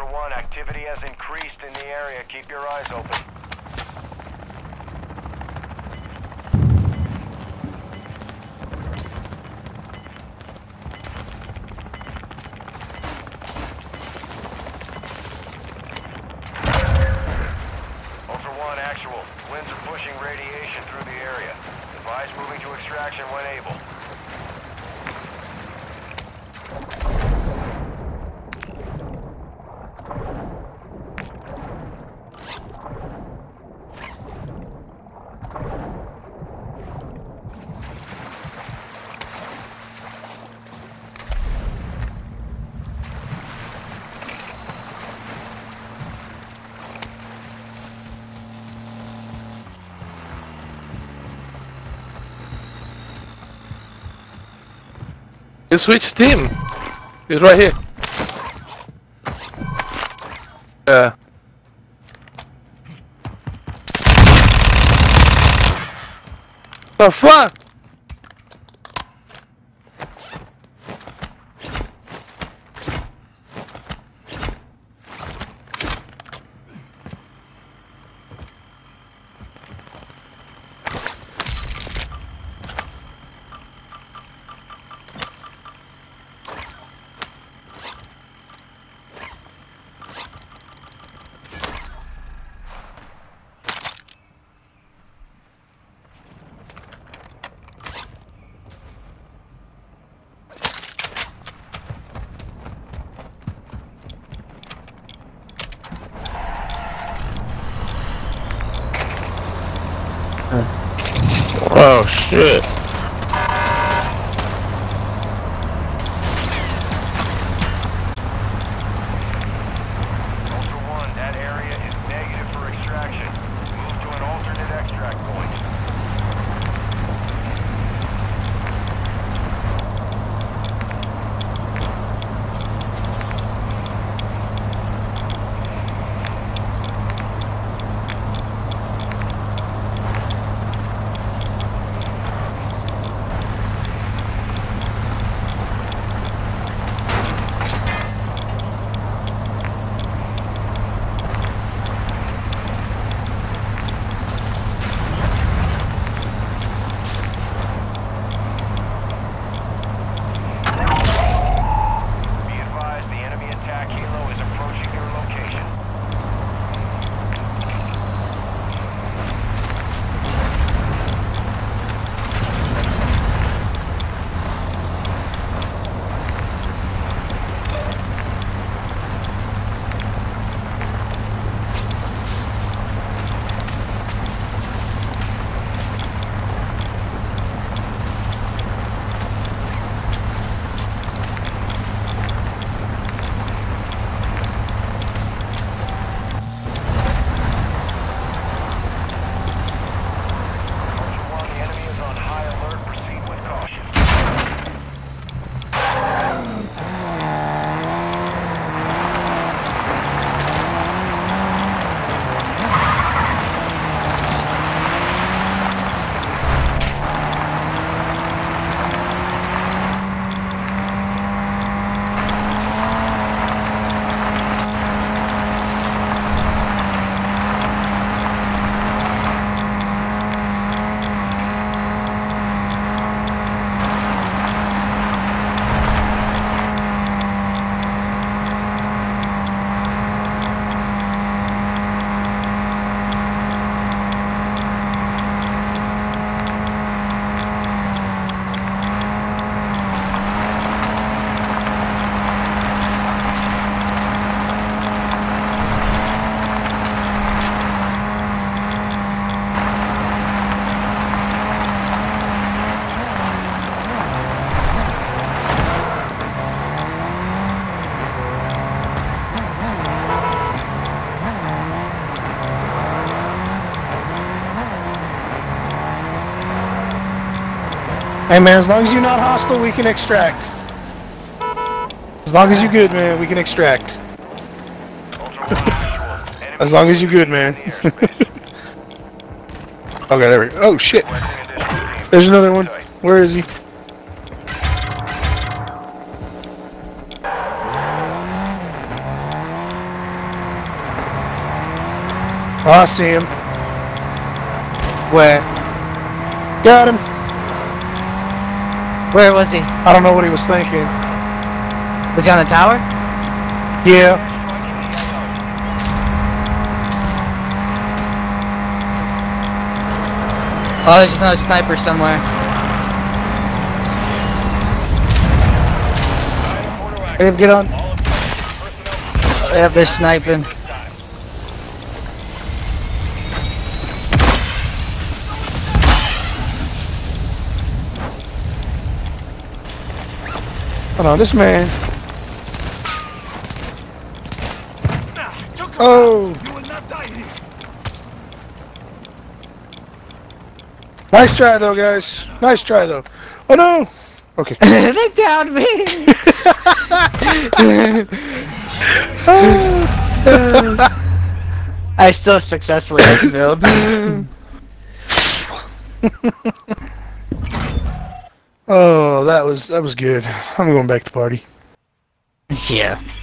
Ultra One, activity has increased in the area. Keep your eyes open. Ultra One, actual. Winds are pushing radiation through the area. Advise moving to extraction when able. You switched team. He's right here. Yeah. The fuck? Oh shit. Ultra One, that area is negative for extraction. Move to an alternate extract point. Hey man, as long as you're not hostile, we can extract. As long as you're good, man, we can extract. As long as you're good, man. Okay, there we go. Oh shit! There's another one. Where is he? Oh, I see him. Where? Got him. Where was he? I don't know what he was thinking. Was he on the tower? Yeah. Oh, there's another sniper somewhere. Get on. Yep, they're sniping. Hold on, this man. Oh. Nice try though, guys. Nice try though. Oh no. Okay. They downed me. I still successfully exfilled. Oh, that was good. I'm going back to party. Yeah.